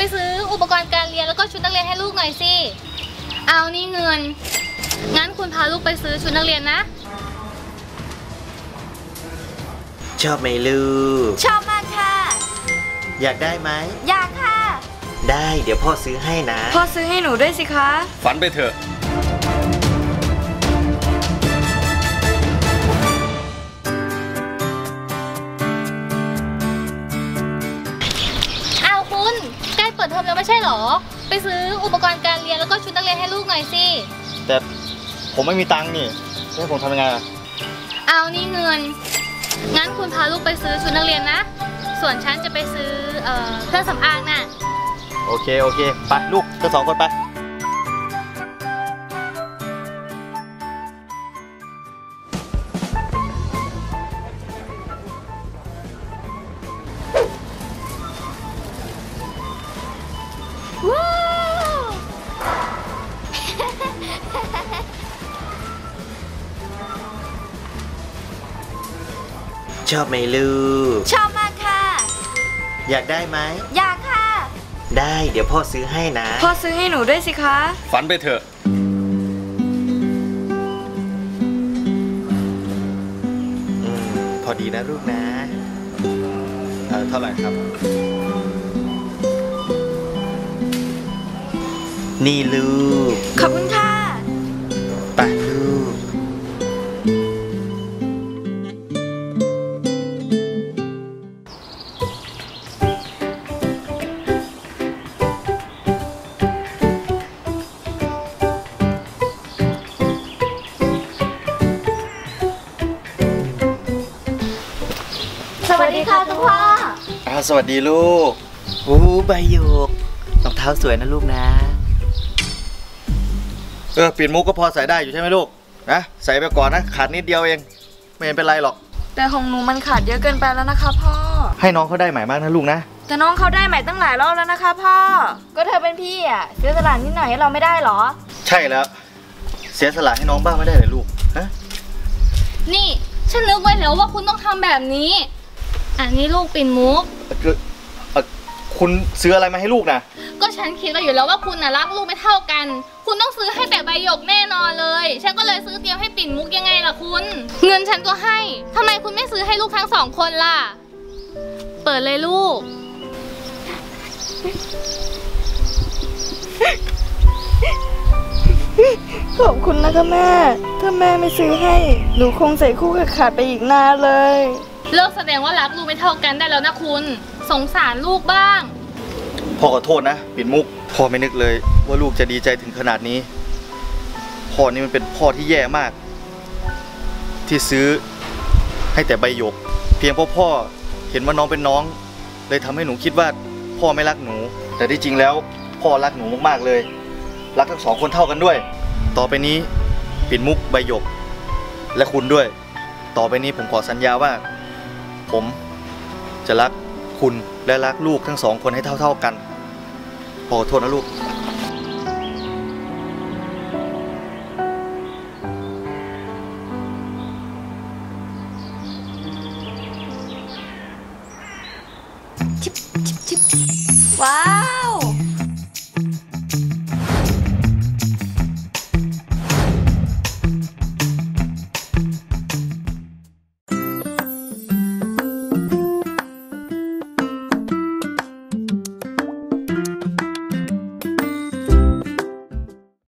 ซื้ออุปกรณ์การเรียนแล้วก็ชุดนักเรียนให้ลูกหน่อยสิเอานี่เงินงั้นคุณพาลูกไปซื้อชุดนักเรียนนะชอบไหมลูกชอบมากค่ะอยากได้ไหมอยากค่ะได้เดี๋ยวพ่อซื้อให้นะพ่อซื้อให้หนูด้วยสิคะฝันไปเถอะเอาคุณใกล้เปิดเทอมแล้วไม่ใช่หรอไปซื้ออุปกรณ์การเรียนแล้วก็ชุดนักเรียนให้ลูกหน่อยสิแต่ผมไม่มีตังค์นี่ให้ผมทำยังไงเอานี่เงินงั้นคุณพาลูกไปซื้อชุดนักเรียนนะส่วนฉันจะไปซื้อเครื่องสำอางน่ะโอเคไปลูกทั้งสองคนไปชอบไหมลูกชอบมากค่ะอยากได้ไหมอยากค่ะได้เดี๋ยวพ่อซื้อให้นะพ่อซื้อให้หนูด้วยสิคะฝันไปเถอะพอดีนะลูกนะเท่าไหร่ครับนี่ลูกขอบคุณค่ะไปลูกสวัสดีค่ะคุณพ่อสวัสดีลูกใบหยกรองเท้าสวยนะลูกนะเปลี่ยนมุกก็พอใส่ได้อยู่ใช่ไหมลูกนะใส่ไปก่อนนะขาดนิดเดียวเองไม่เป็นไรหรอกแต่ของหนูมันขาดเยอะเกินไปแล้วนะคะพ่อให้น้องเขาได้ใหม่มากนะลูกนะแต่น้องเขาได้ใหม่ตั้งหลายรอบแล้วนะคะพ่อก็เธอเป็นพี่อ่ะเสียสละนิดหน่อยให้เราไม่ได้หรอใช่แล้วเสียสละให้น้องบ้างไม่ได้เลยลูกฮะนี่ฉันนึกไว้แล้วว่าคุณต้องทำแบบนี้อันนี้ลูกปิ่นมุกคุณซื้ออะไรมาให้ลูกนะก็ฉันคิดไว้อยู่แล้วว่าคุณน่ะรักลูกไม่เท่ากันคุณต้องซื้อให้แต่ใบหยกแน่นอนเลยฉันก็เลยซื้อเตรียมให้ปิ่นมุกยังไงล่ะคุณเงินฉันก็ให้ทำไมคุณไม่ซื้อให้ลูกทั้งสองคนล่ะเปิดเลยลูกขอบคุณนะคะแม่ถ้าแม่ไม่ซื้อให้หนูคงใส่คู่ขาดไปอีกนานเลยเลิกแสดงว่ารักลูกไม่เท่ากันได้แล้วนะคุณสงสารลูกบ้างพ่อขอโทษนะปิ่นมุกพ่อไม่นึกเลยว่าลูกจะดีใจถึงขนาดนี้พ่อนี่มันเป็นพ่อที่แย่มากที่ซื้อให้แต่ใบหยกเพียงเพราะพ่อเห็นว่าน้องเป็นน้องเลยทำให้หนูคิดว่าพ่อไม่รักหนูแต่ที่จริงแล้วพ่อรักหนูมากๆเลยรักทั้งสองคนเท่ากันด้วยต่อไปนี้ปิ่นมุกใบหยกและคุณด้วยต่อไปนี้ผมขอสัญญาว่าผมจะรักคุณและรักลูกทั้งสองคนให้เท่าๆกันขอโทษนะลูก